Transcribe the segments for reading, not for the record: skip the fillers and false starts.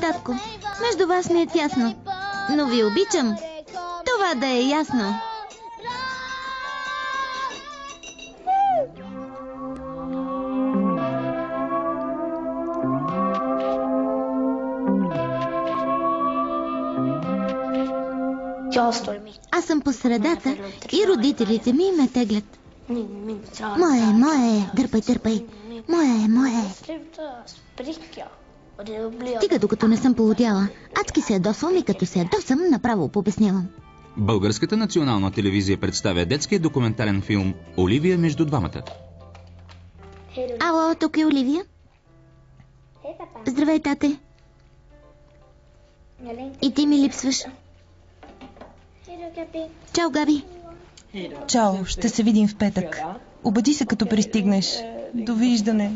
татко. Между вас ми е тясно, но ви обичам. Това да е ясно. Аз съм по средата и родителите ми ме теглят. Мое, дърпай. Мое. Стига докато не съм полудяла. Адски се ядосвам и като се ядосам, направо побеснявам. Българската национална телевизия представя детския документален филм «Оливия между двамата». Ало, тук е Оливия. Здравей, тате. И ти ми липсваш. Чао, Габи. Чао, ще се видим в петък. Обади се като пристигнеш. Довиждане.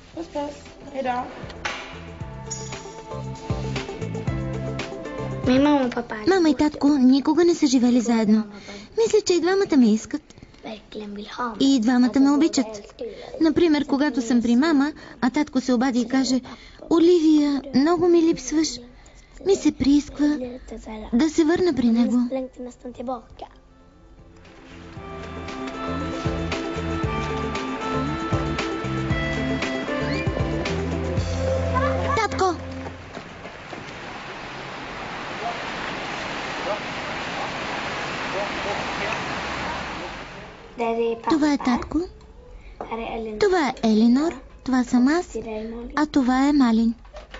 Мама и татко никога не са живели заедно. Мисля, че и двамата ме искат. И двамата ме обичат. Например, когато съм при мама, а татко се обади и каже: Оливия, много ми липсваш. Ми се приисква да се върна при него. Татко! Това е татко. Това е Елинор. Това съм аз. А това е Малин.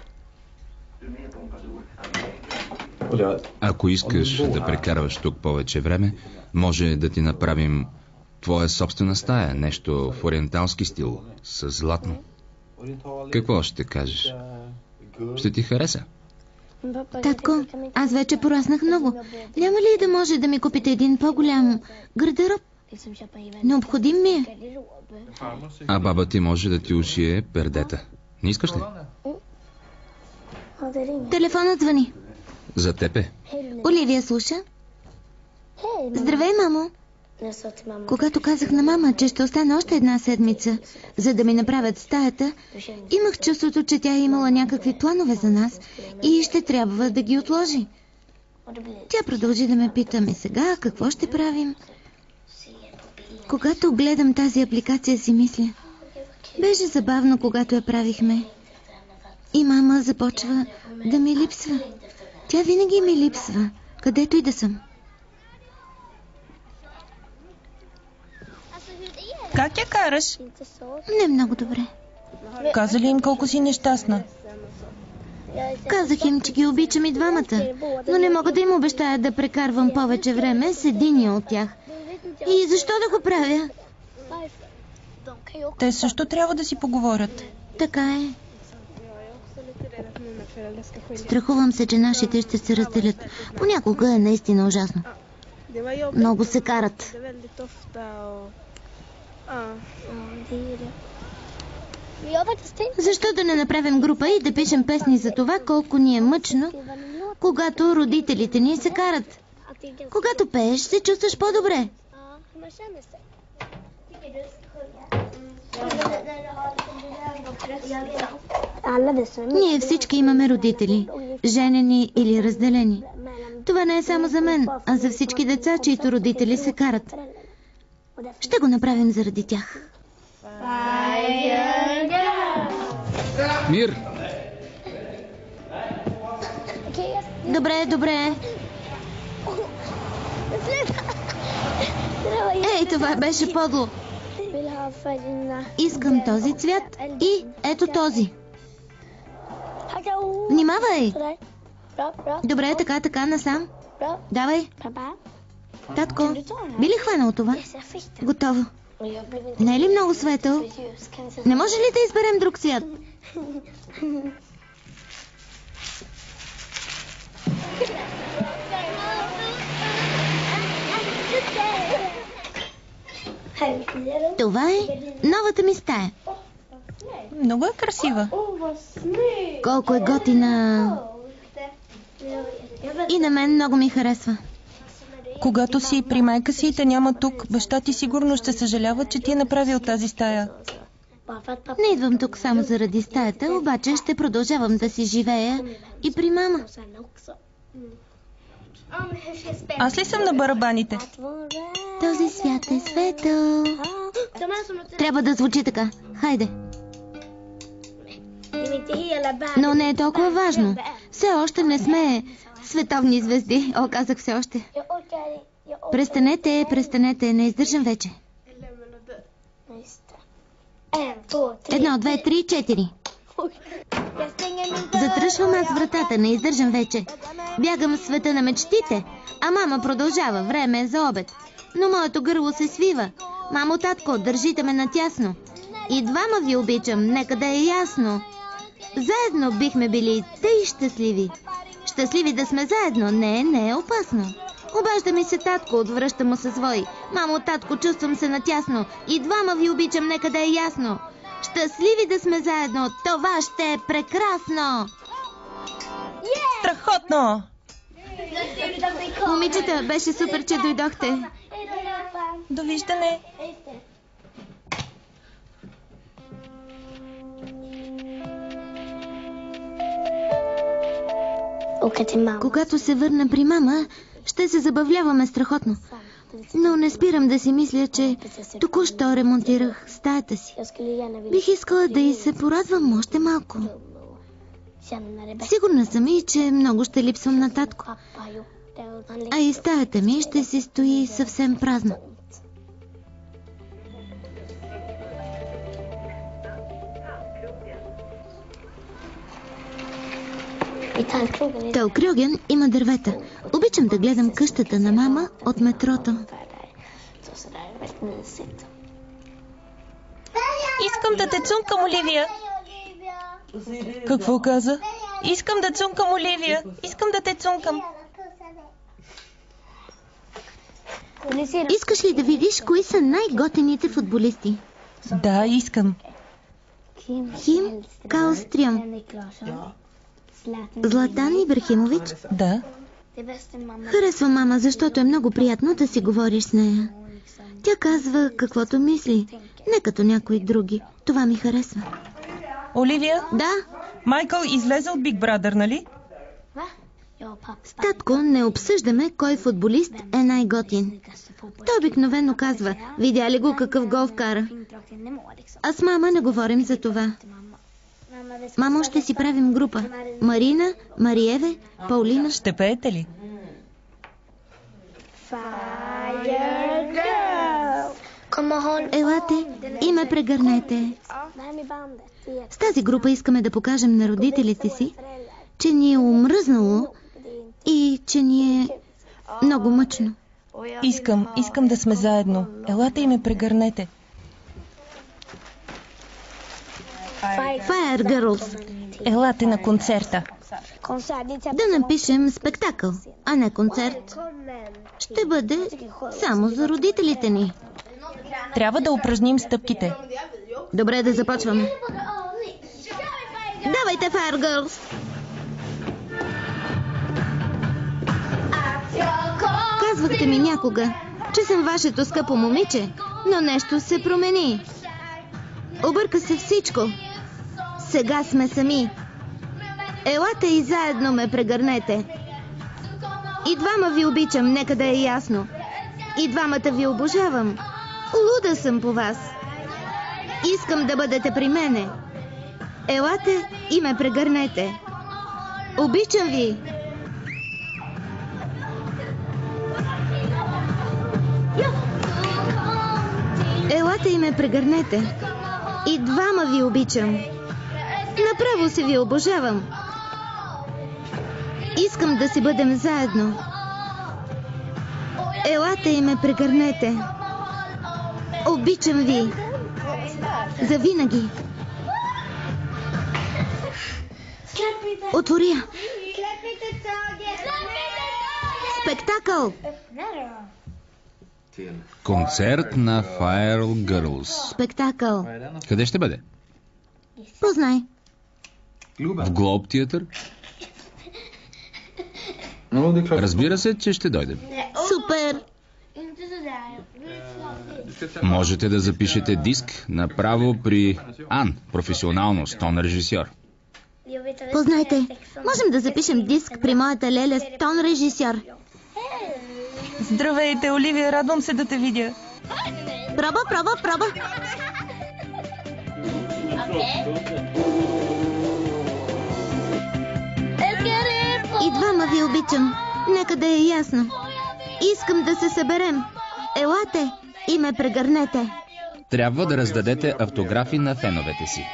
Ако искаш да прекарваш тук повече време, може да ти направим твоя собствена стая, нещо в ориенталски стил, с златно. Какво ще кажеш? Ще ти хареса? Татко, аз вече пораснах много. Няма ли да може да ми купите един по-голям гардероб? Необходим ми е. А баба ти може да ти ушие пердета. Не искаш ли? Телефонът звъни. За теб е. Оливия слуша. Здравей, мамо. Когато казах на мама, че ще остана още една седмица, за да ми направят стаята, имах чувството, че тя е имала някакви планове за нас и ще трябва да ги отложи. Тя продължи да ме пита: и сега какво ще правим? Когато гледам тази апликация, си мисля: беше забавно, когато я правихме. И мама започва да ми липсва. Тя винаги ми липсва, където и да съм. Как я караш? Не много добре. Каза ли им колко си нещастна? Казах им, че ги обичам и двамата, но не мога да им обещая да прекарвам повече време с единия от тях. И защо да го правя? Те също трябва да си поговорят. Така е. Страхувам се, че нашите ще се разделят. Понякога е наистина ужасно. Много се карат. Защо да не направим група и да пишем песни за това, колко ни е мъчно, когато родителите ни се карат? Когато пееш, се чувстваш по-добре. Ние всички имаме родители, женени или разделени. Това не е само за мен, а за всички деца, чието родители се карат. Ще го направим заради тях. Мир! Добре. Ей, това беше подло. Искам този цвят и ето този. Внимавай! Добре, така, насам. Давай. Татко, би ли хванал това? Готово. Не е ли много светъл? Не може ли да изберем друг цвят? Това е новата ми стая. Много е красива. Колко е готина. И на мен много ми харесва. Когато си при майка си и те няма тук, баща ти сигурно ще съжалява, че ти е направил тази стая. Не идвам тук само заради стаята, обаче ще продължавам да си живея и при мама. Аз ли съм на барабаните? Този свят е светъл. Трябва да звучи така. Хайде. Но не е толкова важно. Все още не сме световни звезди. О, казах все още. Престанете, не издържам вече. 1, 2, 3, 4. Затръшвам аз вратата, не издържам вече. Бягам в света на мечтите, а мама продължава. Време е за обед. Но моето гърло се свива. Мамо, татко, държите ме натясно. И двама ви обичам, нека да е ясно. Заедно бихме били тъй щастливи. Щастливи да сме заедно. Не е опасно. Обажда ми се татко, отвръща му със свой. Мамо, татко, чувствам се натясно. И двама ви обичам, нека да е ясно. Щастливи да сме заедно. Това ще е прекрасно. Страхотно! Момичета, беше супер, че дойдохте. Довиждане! Когато се върна при мама, ще се забавляваме страхотно. Но не спирам да си мисля, че току-що ремонтирах стаята си. Бих искала да й се порадвам още малко. Сигурна съм и, че много ще липсвам на татко. А и стаята ми ще си стои съвсем празна. Талкрюген има дървета. Обичам да гледам къщата на мама от метрото. Искам да те цункам, Оливия. Какво каза? Искам да цункам, Оливия. Искам да те цункам. Искаш ли да видиш кои са най-готените футболисти? Да, искам. Хим Калстрям. Златан Ибрахимович? Да. Харесвам мама, защото е много приятно да си говориш с нея. Тя казва каквото мисли, не като някои други. Това ми харесва. Оливия? Да? Майкъл излезе от Big Brother, нали? С татко не обсъждаме кой футболист е най-готин. Той обикновено казва, видя ли го какъв гол вкара? А с мама не говорим за това. Мамо, ще си правим група. Марина, Мариеве, Паулина. Ще пеете ли? Елате и ме прегърнете. С тази група искаме да покажем на родителите си, че ни е омръзнало и че ни е много мъчно. Искам да сме заедно. Елате и ме прегърнете. Fire Girls. Елате на концерта. Да напишем спектакъл, а не концерт. Ще бъде само за родителите ни. Трябва да упражним стъпките. Добре, да започваме. Давайте, Fire Girls! Казвахте ми някога, че съм вашето скъпо момиче, но нещо се промени. Обърка се всичко. Сега сме сами. Елате и заедно ме прегърнете. И двама ви обичам, нека да е ясно. И двамата ви обожавам. Луда съм по вас. Искам да бъдете при мене. Елате и ме прегърнете. Обичам ви. Елате и ме прегърнете. И двама ви обичам. Направо се ви обожавам. Искам да си бъдем заедно. Елате и ме прегърнете. Обичам ви. Завинаги. Отворя. Спектакъл. Концерт на Fire Girls. Спектакъл. Къде ще бъде? Познай. В Глоб театър? Разбира се, че ще дойдем. Супер. Можете да запишете диск направо при Ан, професионално с тон режисьор. Познайте, можем да запишем диск при моята леля с тон режисьор. Здравейте, Оливия, радвам се да те видя. Проба. И двама ви обичам. Нека да е ясно. Искам да се съберем. Елате и ме прегърнете. Трябва да раздадете автографи на феновете си.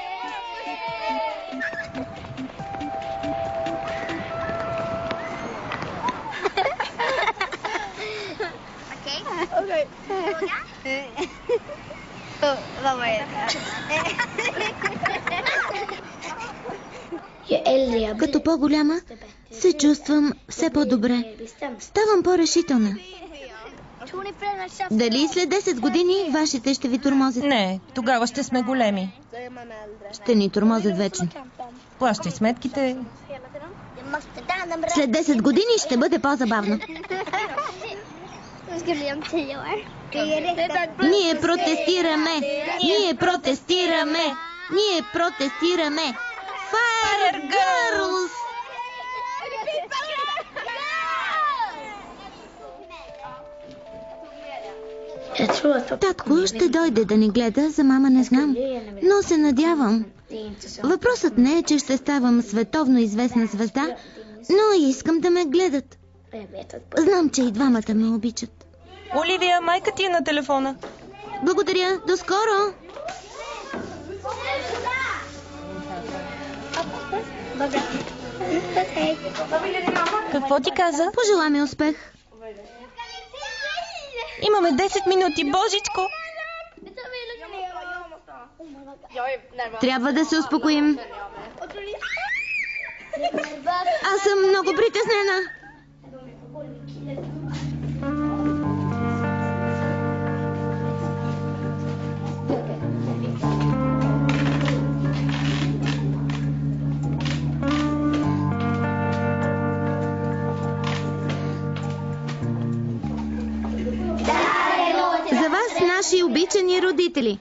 Като по-голяма се чувствам все по-добре. Ставам по-решителна. Дали след 10 години вашите ще ви тормозят? Не, тогава ще сме големи. Ще ни тормозят вечно. Плащай сметките. След 10 години ще бъде по-забавно. Ние протестираме! Fire Girls! Татко ще дойде да ни гледа, за мама не знам, но се надявам. Въпросът не е, че ще ставам световно известна звезда, но искам да ме гледат. Знам, че и двамата ме обичат. Оливия, майка ти е на телефона. Благодаря, до скоро! Какво ти каза? Пожела ми успех. Имаме 10 минути, божичко! Трябва да се успокоим. Аз съм много притеснена. За вас, наши обичани родители.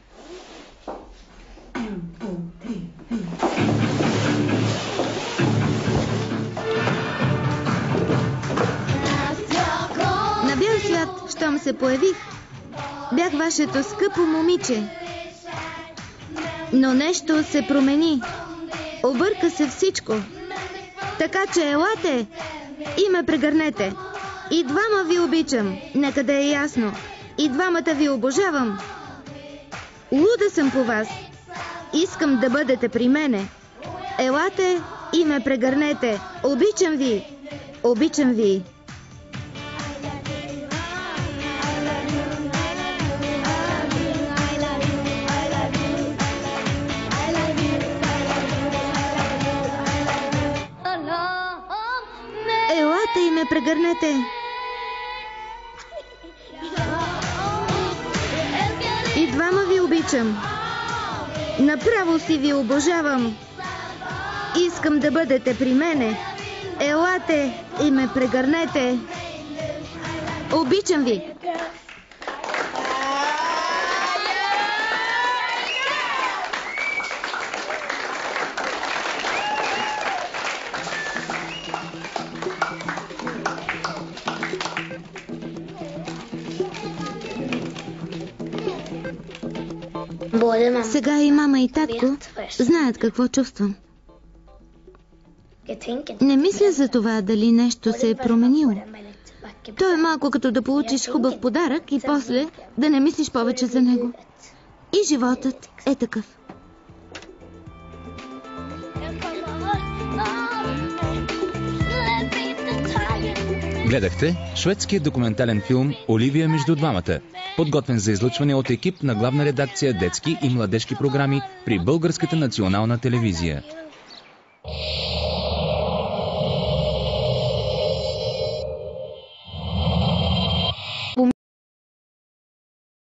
На бял свят, щом се появих, бях вашето скъпо момиче. Но нещо се промени. Обърка се всичко. Така че елате и ме прегърнете. И двама ви обичам, нека да е ясно. И двамата ви обожавам. Луда съм по вас. Искам да бъдете при мене. Елате и ме прегърнете. Обичам ви. Обичам ви. Елате и ме прегърнете. И двама ви обичам. Направо си ви обожавам. Искам да бъдете при мене. Елате и ме прегърнете. Обичам ви. Сега и мама и татко знаят какво чувствам. Не мисля за това дали нещо се е променило. То е малко като да получиш хубав подарък и после да не мислиш повече за него. И животът е такъв. Гледахте шведският документален филм «Оливия между двамата», подготвен за излъчване от екип на главна редакция детски и младежки програми при Българската национална телевизия.